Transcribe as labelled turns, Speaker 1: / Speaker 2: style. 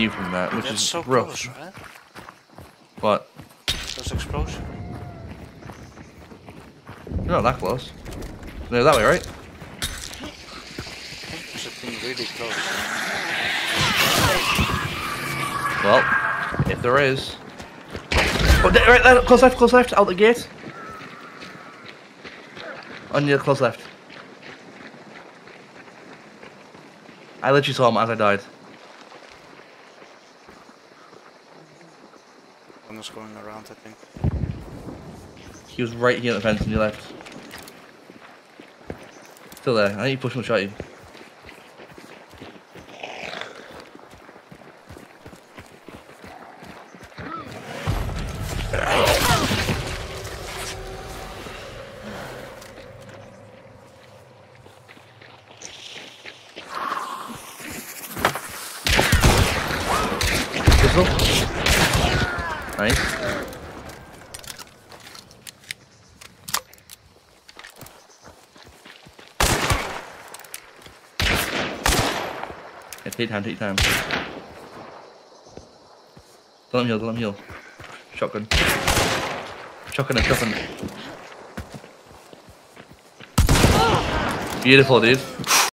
Speaker 1: you from that, which
Speaker 2: That's
Speaker 1: is
Speaker 2: so
Speaker 1: rough.
Speaker 2: close, right?
Speaker 1: What?
Speaker 2: Those explosions.
Speaker 1: You're not that close. No, that way, right?
Speaker 2: There's a thing really close.
Speaker 1: Well, if there is. Oh, right, close left, out the gate. On your close left. I literally saw him as I died.
Speaker 2: One was going around, I think.
Speaker 1: He was right here at the fence on your left. Still there. I think he pushed him and shot you. Pistol. Nice. Yeah, take time, take time. Don't let him heal, Shotgun. Shotgun. Beautiful, dude.